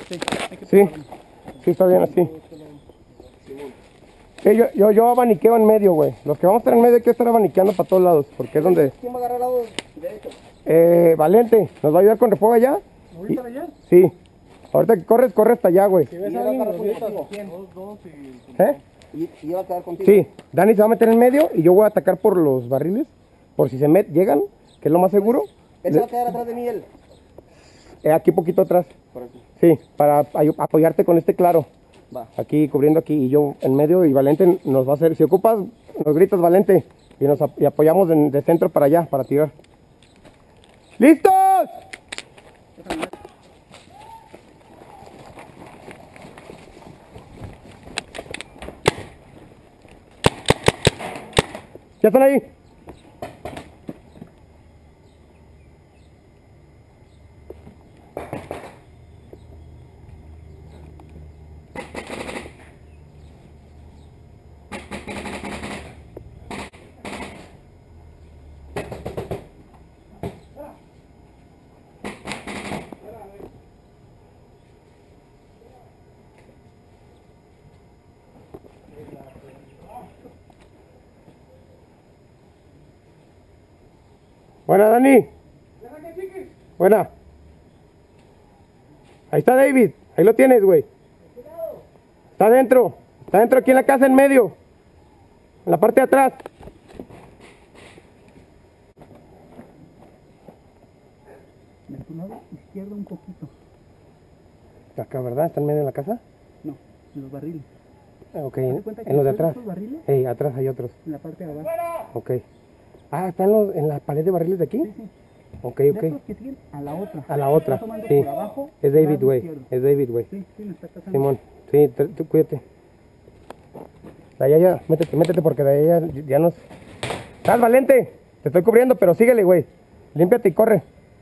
Sí, sí, está bien así. Yo abaniqueo en medio, güey. Los que vamos a estar en medio hay que estar abaniqueando para todos lados, porque es donde... ¿Quién va a agarrar el lado derecho? Valente, ¿nos va a ayudar con refuego allá? ¿Ahorita allá? Sí. Ahorita que corres, corre hasta allá, güey. Si ves a alguien, contigo. ¿Eh? Y va a quedar contigo. Sí, Dani se va a meter en medio y yo voy a atacar por los barriles, por si llegan, que es lo más seguro. Él se va a quedar atrás de mí, él. Aquí poquito atrás. Por aquí. Sí, para apoyarte con este claro. Va. Aquí cubriendo aquí y yo en medio y Valente nos va a hacer, si ocupas, nos gritas Valente y apoyamos de centro para allá, para tirar. ¡Listos! ¿Ya están ahí? Buena, Dani. Buena. Ahí está David. Ahí lo tienes, güey. Está adentro. Está adentro aquí en la casa en medio. En la parte de atrás. De tu lado izquierdo un poquito. Acá, ¿verdad? ¿Está en medio de la casa? No, en los barriles. Ok, ¿Te das cuenta que en los de después atrás. esos barriles? Sí, atrás hay otros. En la parte de abajo. Ok. Ah, ¿están en la pared de barriles de aquí? Sí, sí. Ok, De ok. estos que siguen a la otra. A la otra, Está tomando sí. por abajo, Es David, lado güey. izquierdo. Es David, güey. Sí, sí, me está casando. Simón, sí, tú cuídate. De allá ya, métete porque de allá ya nos... ¡Estás Valente! Te estoy cubriendo, pero síguele, güey. Límpiate y corre.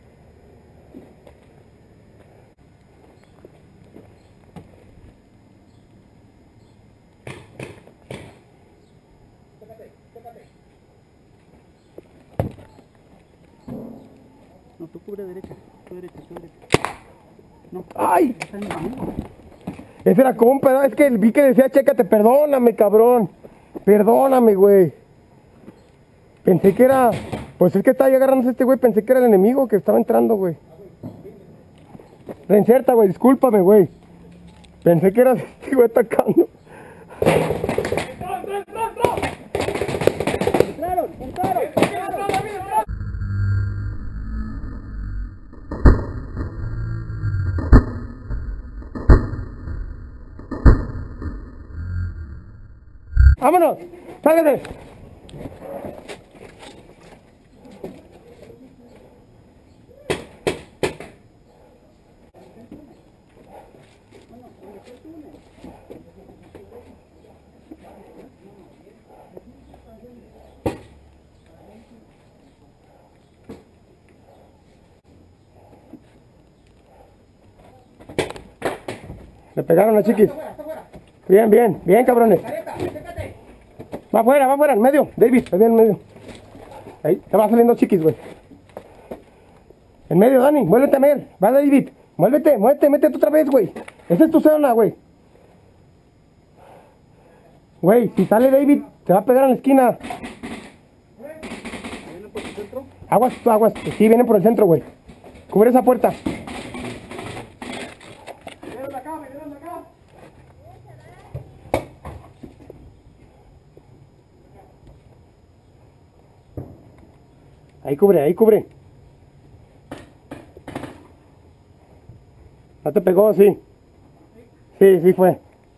No, tú cubre derecha. Tú derecha, tú derecha. No. ¡Ay! Está en el amigo. Ese era compa, ¿no? Es que vi que decía, chécate, perdóname, cabrón. Perdóname, güey. Pensé que era... Pues es que estaba ahí agarrándose este güey, pensé que era el enemigo que estaba entrando, güey. Reinserta, güey, discúlpame, güey. Pensé que era este güey atacando. ¡Entraron! ¡Entraron! ¡Vámonos! ¡Sálgate! Le pegaron a chiquis. Bien, bien, bien, cabrones. Va afuera, en medio. David, está bien en medio. Ahí, te va saliendo chiquis, güey. En medio, Dani, muévete a ver. Va, David. Muévete, métete otra vez, güey. Esa es tu zona, güey. Güey, si sale David, te va a pegar en la esquina. ¿Vienen por el centro? Aguas, aguas. Sí, vienen por el centro, güey. Cubre esa puerta. ¡Vienen de acá, vienen de acá! Ahí cubre, ahí cubre. ¿No te pegó? Sí. Sí, sí fue.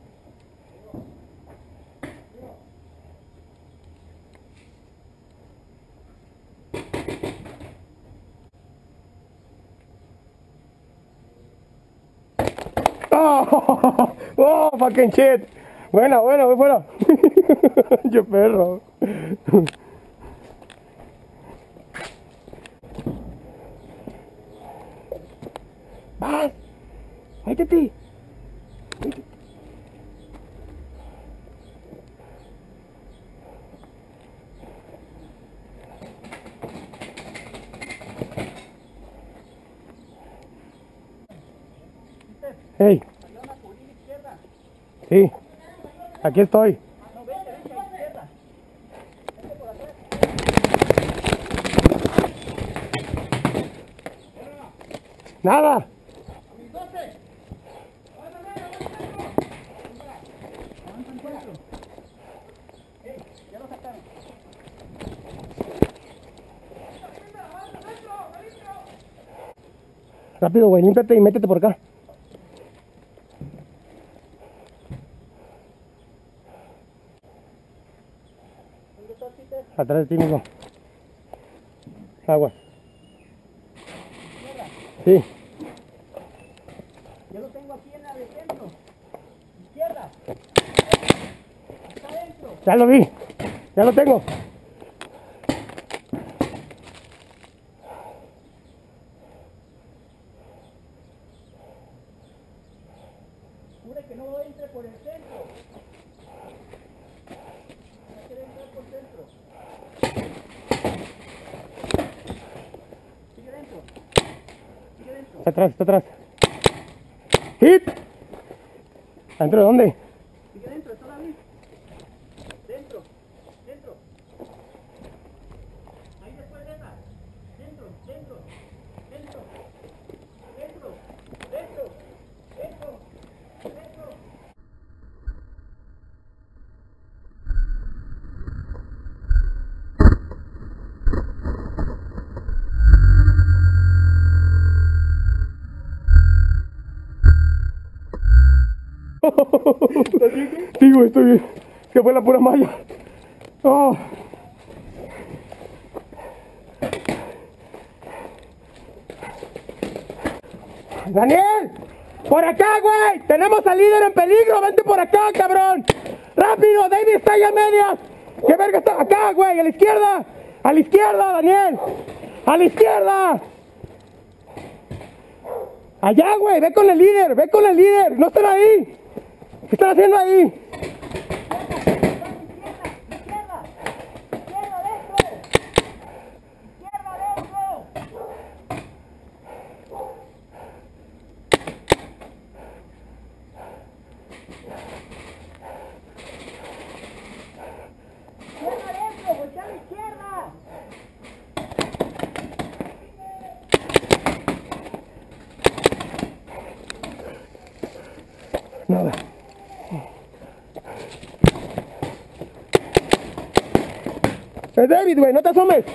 Oh, oh, fucking shit. Buena, voy fuera. Yo perro. Vas. Métete. Hey. Salió una colina izquierda. Sí. Aquí estoy. No, vente, a la izquierda. Vente por atrás. Nada. Avanzan cuatro. Ya lo sacaron. Rápido, güey, límpiate y métete por acá. ¿Dónde estás, Peter? Atrás de ti mismo. Agua. Sí. Yo lo tengo aquí en la de centro. Izquierda. Está adentro. Ya lo vi. Ya lo tengo. Jure que no entre por el centro. No quiere entrar por centro. Sigue dentro. Sigue dentro. Está atrás, está atrás. ¡Hit! ¿Dentro de dónde? Sigue dentro, está David. Dentro. Dentro. Ahí después de esa. Dentro, dentro. Dentro. Dentro. Dentro. Dentro. Dentro. Sí, güey, estoy bien. Se fue la pura malla. Oh. ¡Daniel! ¡Por acá, güey! ¡Tenemos al líder en peligro! ¡Vente por acá, cabrón! ¡Rápido! ¡David está allá en medias! ¿Qué verga está? ¡Acá, güey! ¡A la izquierda! ¡A la izquierda, Daniel! ¡A la izquierda! ¡Allá, güey! ¡Ve con el líder! ¡Ve con el líder! ¡No están ahí! ¿Qué están haciendo ahí? Nada. Es David, güey, no te asomes.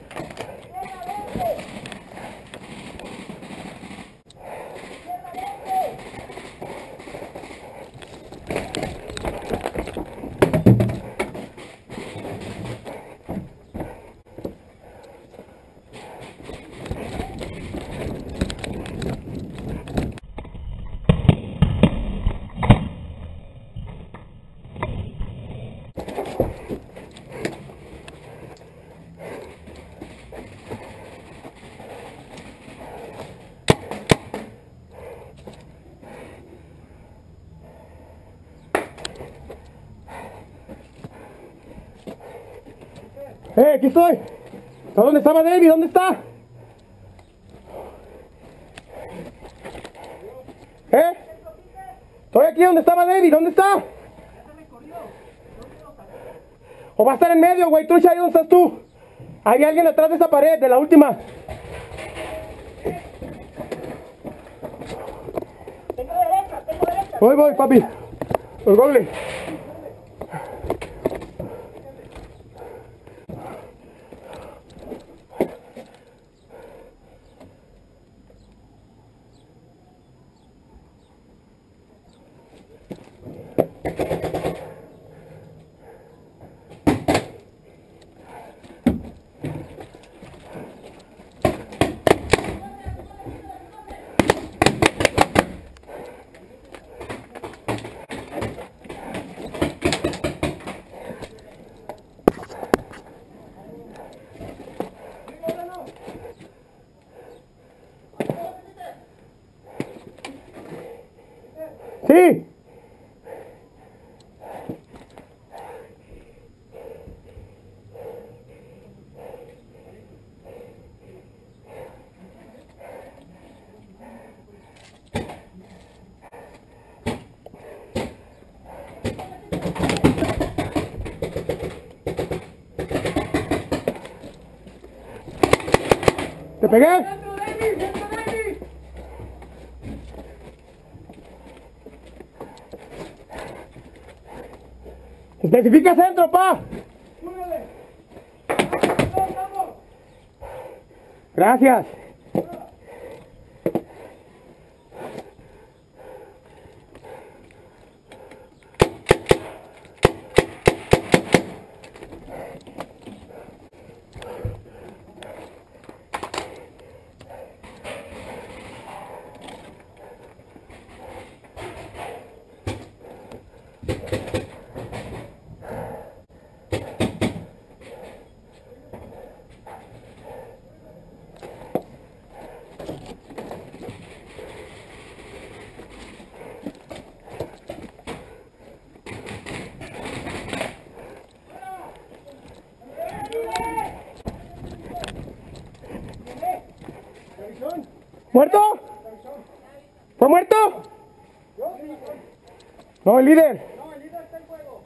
Aquí estoy. ¿A dónde estaba David? ¿Dónde está? Estoy aquí donde estaba David. ¿Dónde está? O va a estar en medio, güey. Trucha, ahí donde estás tú. Hay alguien atrás de esa pared, de la última. Voy, papi. El goble. Sí. pegué! ¡Centro, David! ¡Centro, David! ¡Especifica centro, pa! ¡Súbele! ¡Vamos, vamos! Gracias. ¿Muerto? ¿Fue muerto? No, el líder. No, el líder está en juego.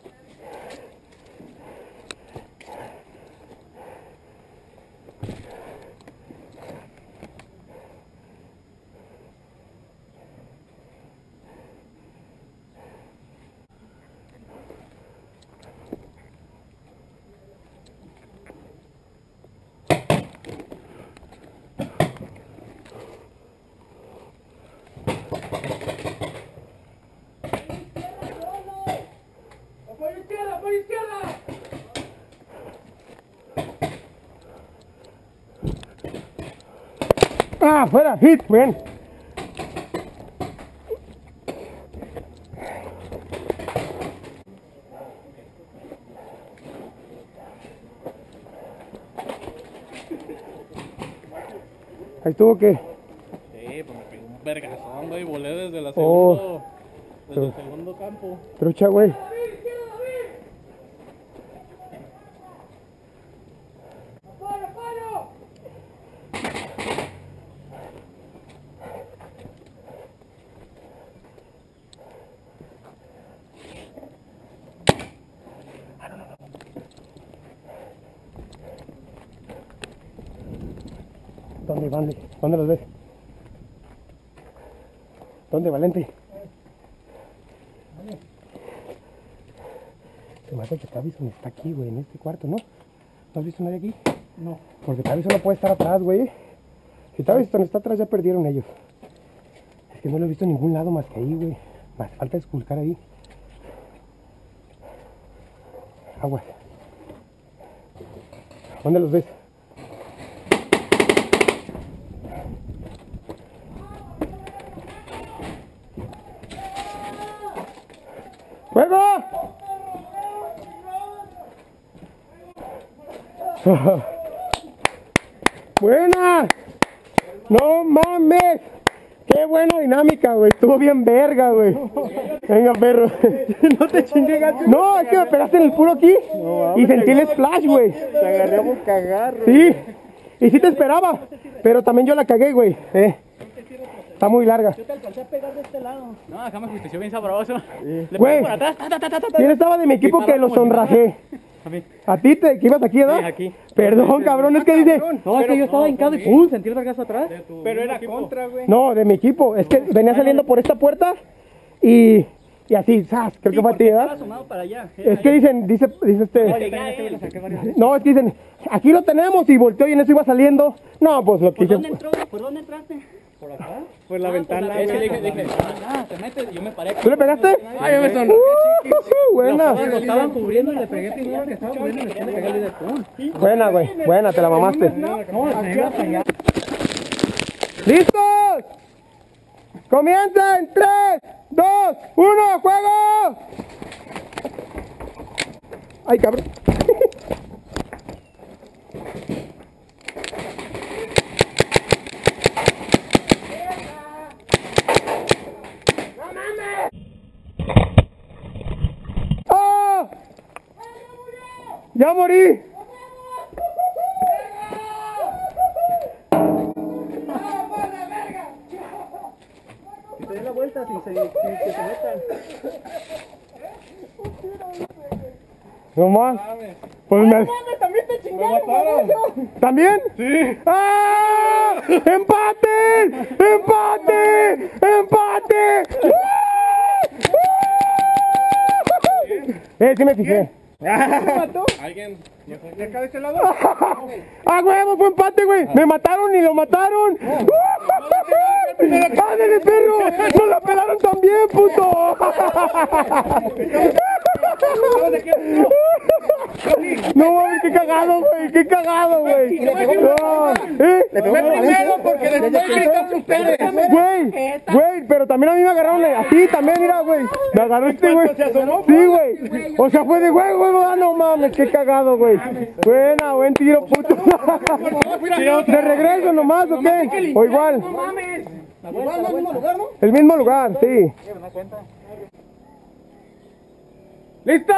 ¡Apoyo izquierda, apoyo izquierda! Ah, fuera, hit, bien. Ahí estuvo que. Sí, pues me pegó un vergazón, güey, volé desde la Oh. desde el segundo campo. Trucha, güey. ¡David, izquierda, David! ¡Apoyo, apoyo! ¿Dónde, Valente? ¿Dónde los ves? ¿Dónde, Valente? Se me hace que Tavison está aquí, güey, en este cuarto, ¿no? ¿No has visto nadie aquí? No. Porque Tavison no puede estar atrás, güey. Si Tavison está atrás, ya perdieron ellos. Es que no lo he visto en ningún lado más que ahí, güey. Más falta esculcar ahí. Aguas. ¿Dónde los ves? ¡Fuego! ¡Buena! ¡No mames! ¡Qué buena dinámica, güey! Estuvo bien verga, güey. Venga, perro. No te chingué, gacho. No, es que me pegaste en el puro aquí. Y sentí el splash, güey. Te agarré a bocagarro. Sí. Y sí te esperaba. Pero también yo la cagué, güey. Está muy larga. Yo te alcancé a pegar de este lado. No, acá me justició bien sabroso. Le Güey. pegué por atrás, ta, ta, ta, ta, ta, ta. ¿Quién estaba de mi equipo Y que para los como si nada. sonrajé? A mí. ¿A ti te que ibas aquí, verdad? Sí, aquí. Perdón, cabrón, es que dice. No, es que yo estaba hincado y ¡pum! Sentí el vergazo atrás. Pero era contra, güey. No, de mi equipo. Es que venía saliendo por esta puerta y así, ¡zas! Creo que fue a ti, Estaba ¿verdad? asomado para allá. Es que dice este. Le saqué varias veces. No, es que dicen, aquí lo tenemos y volteó y en eso iba saliendo. No, pues lo que ¿Por hice. dónde entró? ¿Por dónde entraste? ¿Por acá? Por la ventana. Es que dije, te metes y yo me paré. ¿Tú le pegaste? Ay, yo me sonrojé, Buena. Lo estaban cubriendo y le pegué primero que estaba cubriendo y después le pegué al líder. ¡Pum! Buena, güey. Buena, te la mamaste. No, se iba hasta allá. ¡Listos! ¡Comienza en 3, 2, 1, ¡juego! ¡Ay, cabrón! ¡Ah! ¡Ya morí! Si te dé la vuelta sin que se metan. No más. Pues me... Mames, también te chingaron, baboso. ¿También? Sí. ¡Ah! ¡Empate! ¡Empate! ¡Empate! Sí me fijé. ¿Mató? ¿Alguien? ¿De acá de este lado? ¡Ah, huevo! ¡Fue empate, güey! ¡Me mataron y lo mataron! ¡Ándale, perro! ¡Nos la pelaron también, puto! No mames, qué cagado, güey, qué cagado, güey. No, Le pegó primero porque después gritan ustedes. Güey, pero también a mí me agarraron así, también, mira, güey. Me agarraste, güey. Sí, güey. O sea, fue de güey, no mames, qué cagado, güey. Buena, buen tiro, puto. ¿De regreso nomás o qué? O igual. No mames. Igual, ¿no? ¿Mismo lugar, no? El mismo lugar, sí. ¡Listo!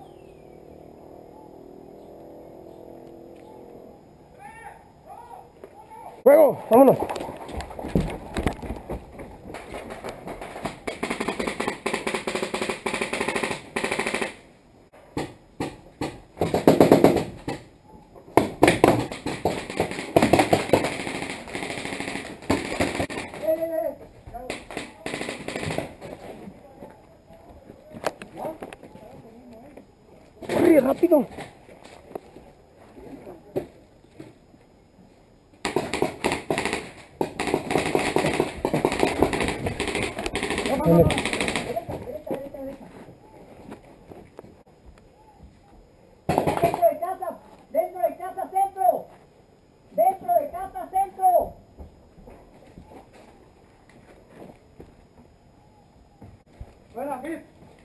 ¡Juego! ¡Vámonos! ¡Corre, rápido! Dentro de casa, centro. Dentro de casa, centro. Buena, Fit.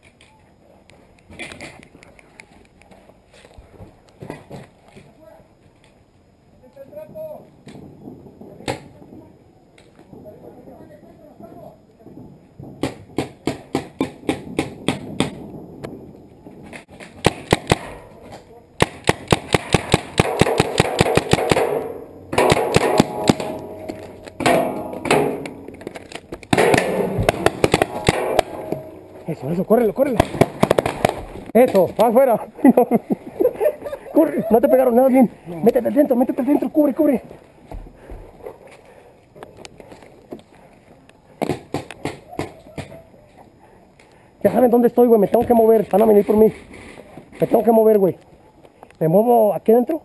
Eso, córrelo. Eso, va afuera. Corre, no te pegaron nada bien. Métete al dentro, cubre. Ya saben dónde estoy, güey, me tengo que mover, van a venir por mí. Me tengo que mover, güey. ¿Me muevo aquí adentro?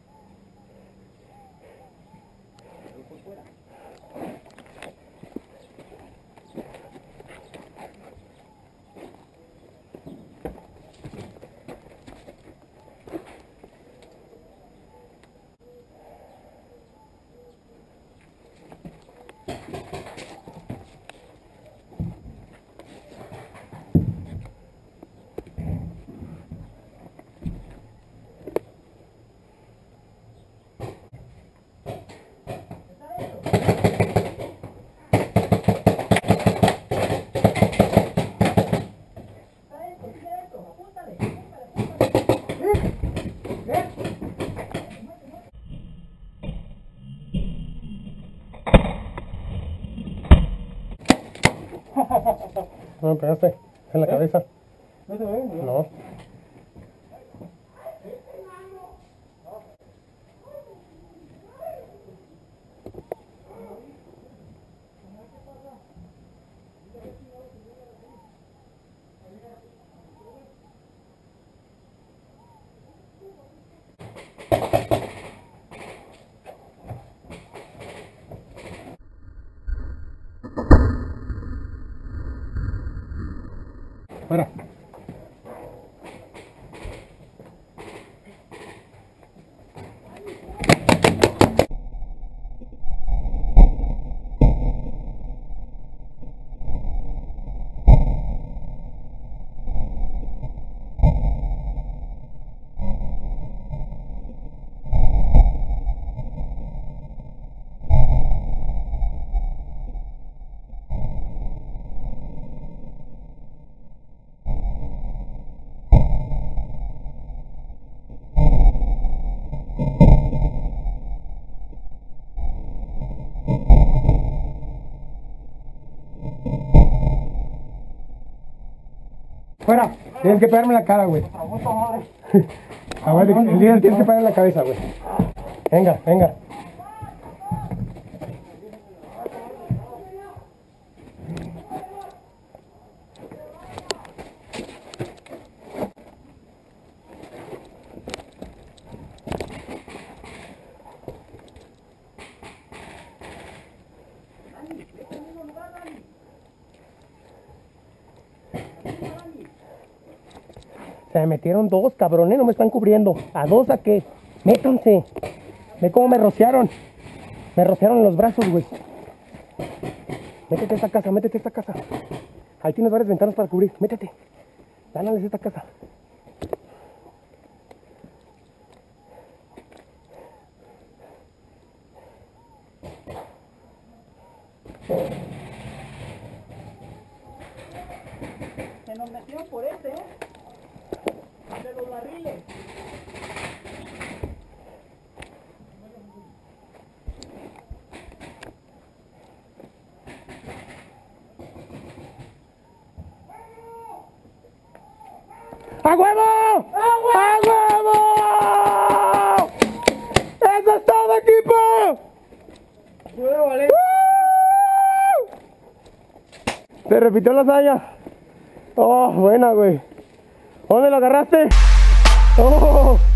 No me pegaste en la cabeza. ¿No te veo? No. Fuera. Fuera. Tienes que pegarme en la cara, güey. Aguante, el líder tiene que parar la cabeza, güey. Venga, venga. Se me metieron dos, cabrones, no me están cubriendo. ¿A dos a qué? Métanse. Ve cómo me rociaron. Me rociaron los brazos, güey. Métete a esta casa, métete a esta casa. Ahí tienes varias ventanas para cubrir. Métete. Gánales esta casa. Se nos metieron por este, ¿eh? De los barriles. ¡A huevo! ¡A huevo! ¡Eso es todo, equipo! Bueno, vale. Se repitió la hazaña. Oh, buena, güey. ¿Dónde lo agarraste? Oh.